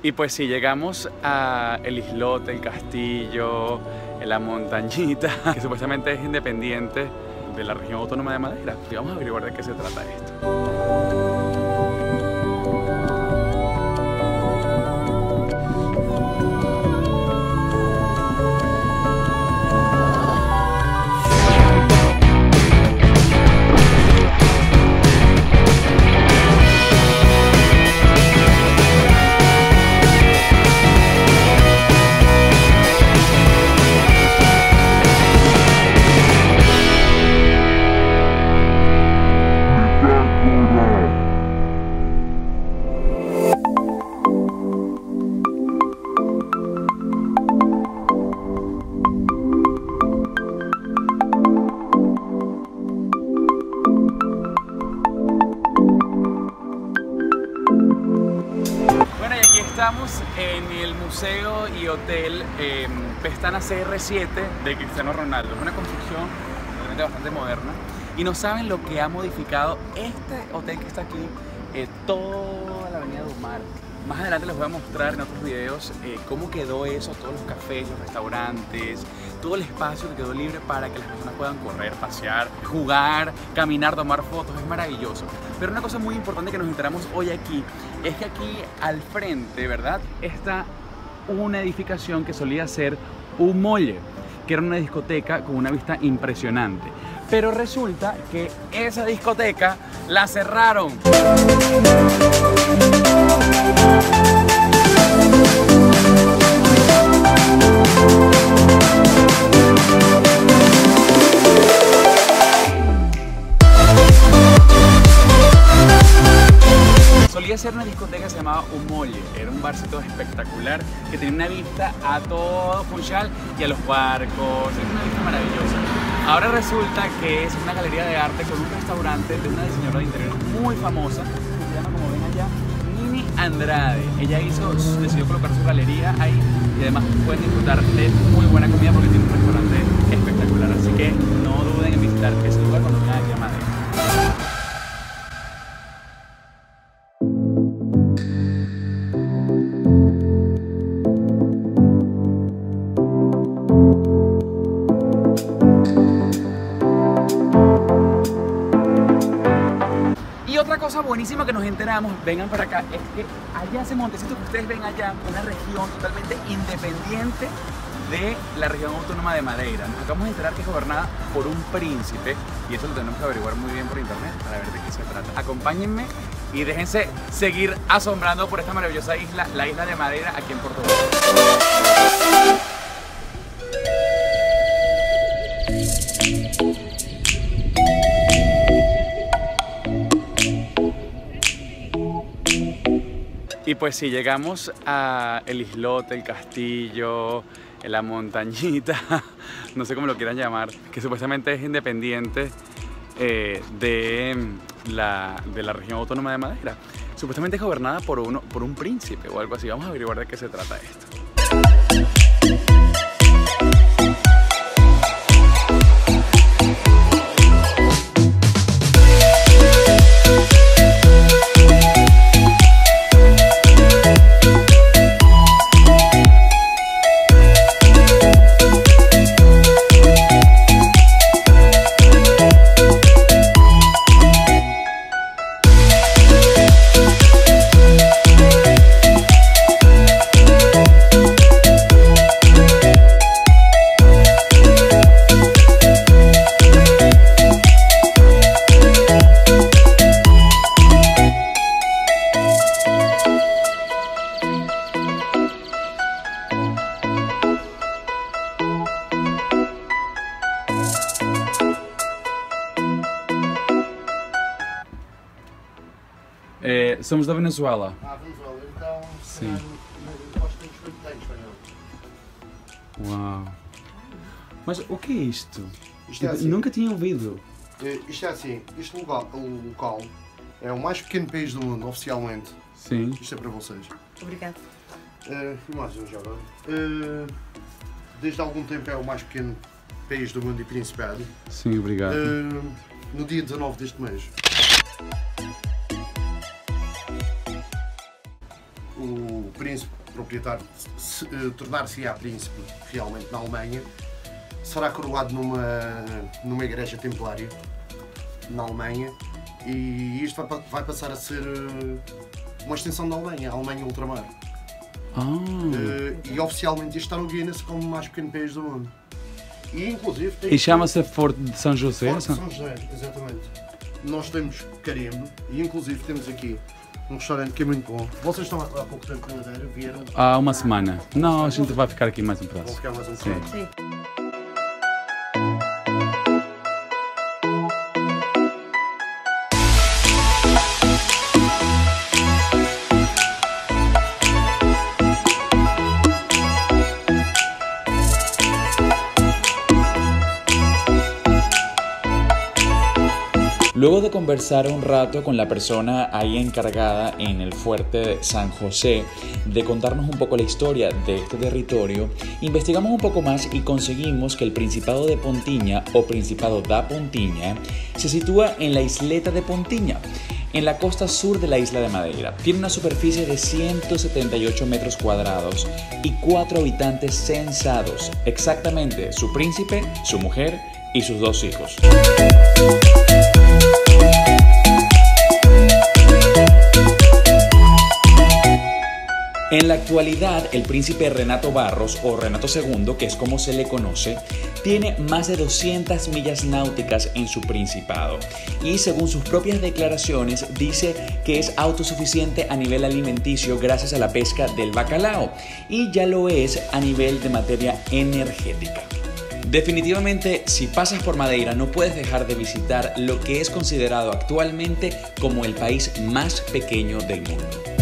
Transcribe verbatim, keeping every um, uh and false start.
Y pues sí, llegamos a el islote, el castillo, la montañita, que supuestamente es independiente de la región autónoma de Madeira. Y vamos a averiguar de qué se trata esto. Estamos en el museo y hotel eh, Pestana C R siete de Cristiano Ronaldo. Es una construcción realmente bastante moderna y no saben lo que ha modificado este hotel que está aquí, eh, toda la avenida Dumar. Más adelante les voy a mostrar en otros videos eh, cómo quedó eso, todos los cafés, los restaurantes, todo el espacio que quedó libre para que las personas puedan correr, pasear, jugar, caminar, tomar fotos. Es maravilloso. Pero una cosa muy importante que nos enteramos hoy aquí es que aquí al frente, ¿verdad?, está una edificación que solía ser un molle, que era una discoteca con una vista impresionante. Pero resulta que esa discoteca la cerraron. Solía ser una discoteca que se llamaba Un Molle. Era un barcito espectacular que tenía una vista a todo Funchal y a los barcos. Es una vista maravillosa. Ahora resulta que es una galería de arte con un restaurante de una diseñadora de interior muy famosa que se llama, como ven allá, Nini Andrade. Ella hizo, decidió colocar su galería ahí y además pueden disfrutar de muy buena comida porque tiene un restaurante espectacular. Así que no duden en visitar ese lugar cuando vengan aquí a Madeira. Otra cosa buenísima que nos enteramos, vengan para acá, es que allá ese montecito que ustedes ven allá, una región totalmente independiente de la región autónoma de Madeira. Nos acabamos de enterar que es gobernada por un príncipe y eso lo tenemos que averiguar muy bien por internet para ver de qué se trata. Acompáñenme y déjense seguir asombrando por esta maravillosa isla, la isla de Madeira, aquí en Portugal. Y pues sí, llegamos a el islote, el castillo, la montañita, no sé cómo lo quieran llamar, que supuestamente es independiente eh, de, la, de la región autónoma de Madeira. Supuestamente es gobernada por, uno, por un príncipe o algo así. Vamos a averiguar de qué se trata esto. É, somos da Venezuela. Ah, Venezuela, então sim. Nós temos muito bem espanhol. Uau! Mas o que é isto? Isto é assim. Nunca tinha ouvido. Isto é assim, este local, o local é o mais pequeno país do mundo, oficialmente. Sim. Isto é para vocês. Obrigado. Uh, imagem já agora. Uh, desde há algum tempo é o mais pequeno país do mundo e principado. Sim, obrigado. Uh, no dia dezanove deste mês. O príncipe proprietário se, uh, tornar-se-á príncipe realmente na Alemanha, será coroado numa, numa igreja templária na Alemanha, e isto vai, vai passar a ser uh, uma extensão da Alemanha, a Alemanha ultramar. Ah. Uh, e oficialmente isto está no Guinness como o mais pequeno país do mundo. E inclusive tem E chama-se Forte de São José? Forte de São José, exatamente. Nós temos carimbo e inclusive temos aqui um restaurante que é muito bom. Vocês estão há pouco tempo na Madeira, vieram? Há uma semana. Não, a gente vai ficar aqui mais um Vão pedaço. ficar mais um Sim. bocado. Sim. Luego de conversar un rato con la persona ahí encargada en el fuerte de San José de contarnos un poco la historia de este territorio, investigamos un poco más y conseguimos que el Principado de Pontiña o Principado da Pontiña se sitúa en la isleta de Pontiña, en la costa sur de la isla de Madeira. Tiene una superficie de ciento setenta y ocho metros cuadrados y cuatro habitantes censados, exactamente su príncipe, su mujer y sus dos hijos. En la actualidad, el príncipe Renato Barros, o Renato segundo, que es como se le conoce, tiene más de doscientas millas náuticas en su principado y, según sus propias declaraciones, dice que es autosuficiente a nivel alimenticio gracias a la pesca del bacalao y ya lo es a nivel de materia energética. Definitivamente, si pasas por Madeira no puedes dejar de visitar lo que es considerado actualmente como el país más pequeño del mundo.